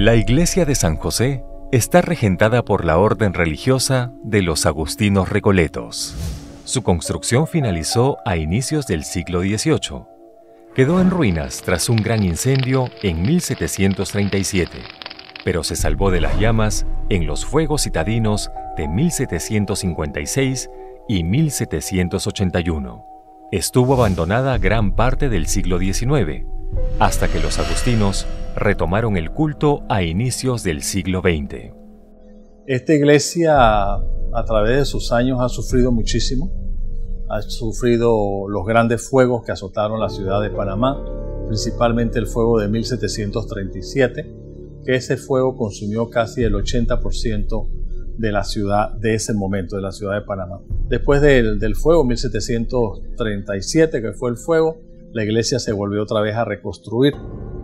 La iglesia de San José está regentada por la orden religiosa de los agustinos recoletos. Su construcción finalizó a inicios del siglo XVIII. Quedó en ruinas tras un gran incendio en 1737, pero se salvó de las llamas en los fuegos citadinos de 1756 y 1781. Estuvo abandonada gran parte del siglo XIX, hasta que los agustinos retomaron el culto a inicios del siglo XX. Esta iglesia, a través de sus años, ha sufrido muchísimo. Ha sufrido los grandes fuegos que azotaron la ciudad de Panamá, principalmente el fuego de 1737, que ese fuego consumió casi el 80% de la ciudad de ese momento, de la ciudad de Panamá. Después del fuego, 1737, que fue el fuego, la iglesia se volvió otra vez a reconstruir,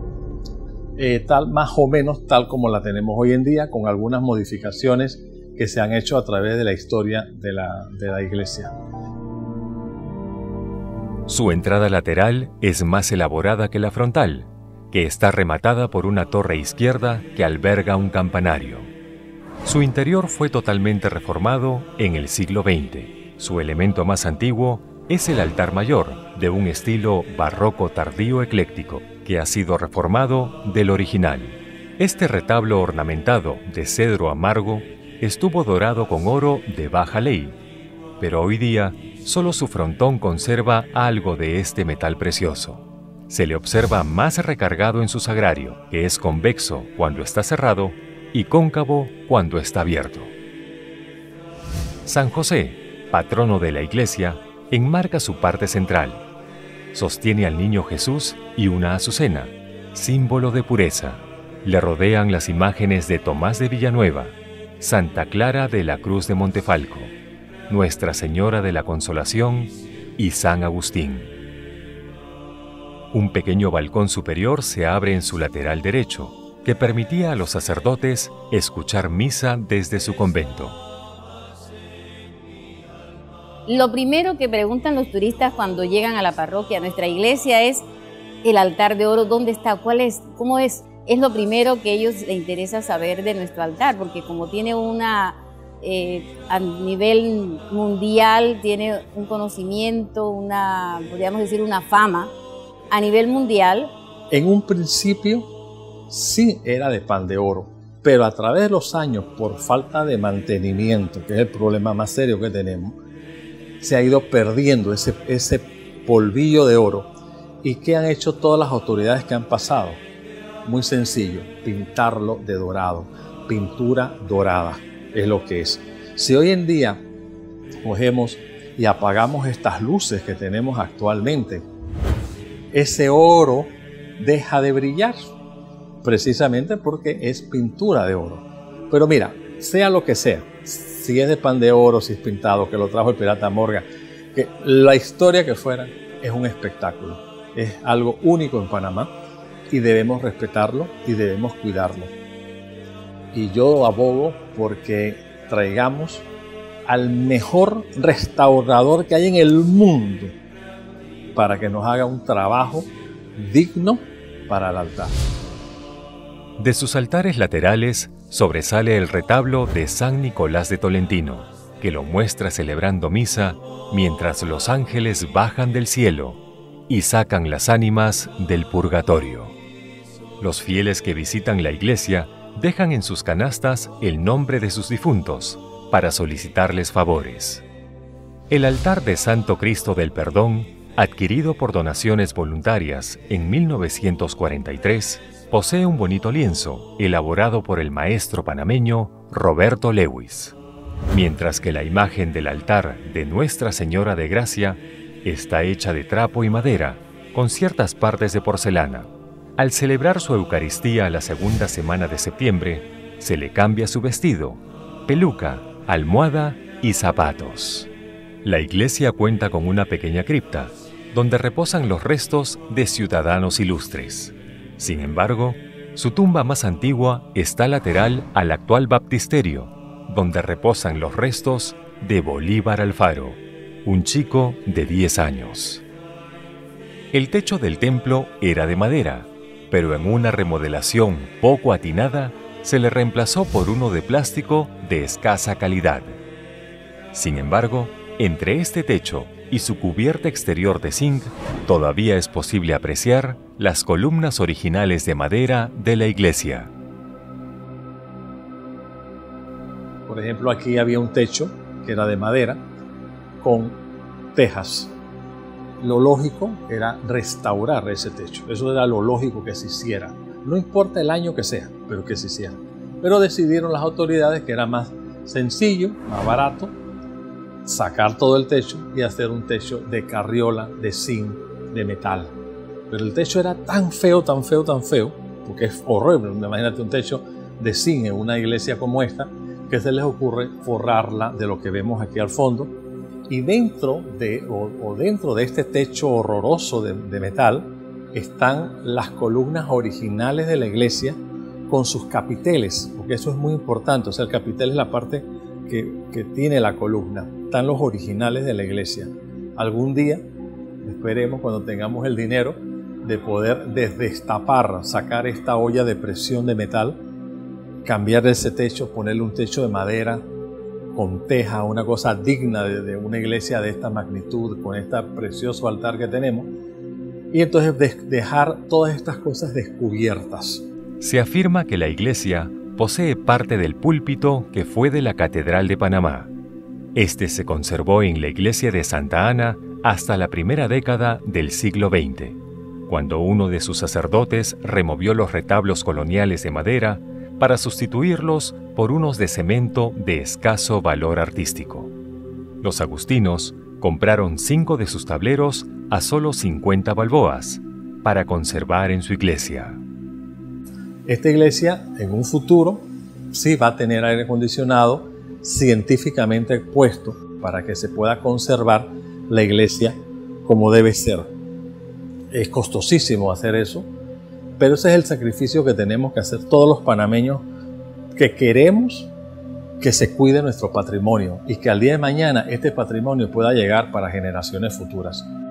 más o menos tal como la tenemos hoy en día, con algunas modificaciones que se han hecho a través de la historia de la iglesia. Su entrada lateral es más elaborada que la frontal, que está rematada por una torre izquierda que alberga un campanario. Su interior fue totalmente reformado en el siglo XX. Su elemento más antiguo es el altar mayor, de un estilo barroco tardío ecléctico, que ha sido reformado del original. Este retablo ornamentado de cedro amargo estuvo dorado con oro de baja ley, pero hoy día solo su frontón conserva algo de este metal precioso. Se le observa más recargado en su sagrario, que es convexo cuando está cerrado y cóncavo cuando está abierto. San José, patrono de la iglesia, enmarca su parte central. Sostiene al niño Jesús y una azucena, símbolo de pureza. Le rodean las imágenes de Tomás de Villanueva, Santa Clara de la Cruz de Montefalco, Nuestra Señora de la Consolación y San Agustín. Un pequeño balcón superior se abre en su lateral derecho, que permitía a los sacerdotes escuchar misa desde su convento. Lo primero que preguntan los turistas cuando llegan a la parroquia, a nuestra iglesia, es el altar de oro, ¿dónde está? ¿Cuál es? ¿Cómo es? Es lo primero que a ellos les interesa saber de nuestro altar, porque como tiene a nivel mundial, tiene un conocimiento, podríamos decir, una fama a nivel mundial. En un principio sí era de pan de oro, pero a través de los años, por falta de mantenimiento, que es el problema más serio que tenemos, se ha ido perdiendo ese polvillo de oro. ¿Y qué han hecho todas las autoridades que han pasado? Muy sencillo, pintarlo de dorado. Pintura dorada es lo que es. Si hoy en día cogemos y apagamos estas luces que tenemos actualmente, ese oro deja de brillar, precisamente porque es pintura de oro. Pero mira, sea lo que sea, si es de pan de oro, si es pintado, que lo trajo el pirata Morgan, que la historia que fuera, es un espectáculo, es algo único en Panamá y debemos respetarlo y debemos cuidarlo. Y yo abogo porque traigamos al mejor restaurador que hay en el mundo para que nos haga un trabajo digno para el altar. De sus altares laterales sobresale el retablo de San Nicolás de Tolentino, que lo muestra celebrando misa mientras los ángeles bajan del cielo y sacan las ánimas del purgatorio. Los fieles que visitan la iglesia dejan en sus canastas el nombre de sus difuntos para solicitarles favores. El altar de Santo Cristo del Perdón, adquirido por donaciones voluntarias en 1943, posee un bonito lienzo elaborado por el maestro panameño Roberto Lewis, mientras que la imagen del altar de Nuestra Señora de Gracia está hecha de trapo y madera, con ciertas partes de porcelana. Al celebrar su Eucaristía la segunda semana de septiembre, se le cambia su vestido, peluca, almohada y zapatos. La iglesia cuenta con una pequeña cripta, donde reposan los restos de ciudadanos ilustres. Sin embargo, su tumba más antigua está lateral al actual baptisterio, donde reposan los restos de Bolívar Alfaro, un chico de 10 años. El techo del templo era de madera, pero en una remodelación poco atinada se le reemplazó por uno de plástico de escasa calidad. Sin embargo, entre este techo y su cubierta exterior de zinc, todavía es posible apreciar las columnas originales de madera de la iglesia. Por ejemplo, aquí había un techo que era de madera con tejas. Lo lógico era restaurar ese techo. Eso era lo lógico que se hiciera. No importa el año que sea, pero que se hiciera. Pero decidieron las autoridades que era más sencillo, más barato, sacar todo el techo y hacer un techo de carriola, de zinc, de metal. Pero el techo era tan feo, tan feo, tan feo, porque es horrible. Imagínate un techo de zinc en una iglesia como esta, que se les ocurre forrarla de lo que vemos aquí al fondo. Y dentro de este techo horroroso de metal están las columnas originales de la iglesia con sus capiteles, porque eso es muy importante. O sea, el capitel es la parte que tiene la columna. Están los originales de la iglesia. Algún día, esperemos cuando tengamos el dinero, de poder desdestapar, sacar esta olla de presión de metal, cambiar ese techo, ponerle un techo de madera, con teja, una cosa digna de una iglesia de esta magnitud, con este precioso altar que tenemos, y entonces dejar todas estas cosas descubiertas. Se afirma que la iglesia posee parte del púlpito que fue de la Catedral de Panamá. Este se conservó en la iglesia de Santa Ana hasta la primera década del siglo XX, cuando uno de sus sacerdotes removió los retablos coloniales de madera para sustituirlos por unos de cemento de escaso valor artístico. Los agustinos compraron 5 de sus tableros a solo 50 balboas para conservar en su iglesia. Esta iglesia en un futuro sí va a tener aire acondicionado científicamente puesto para que se pueda conservar la iglesia como debe ser. Es costosísimo hacer eso, pero ese es el sacrificio que tenemos que hacer todos los panameños que queremos que se cuide nuestro patrimonio y que al día de mañana este patrimonio pueda llegar para generaciones futuras.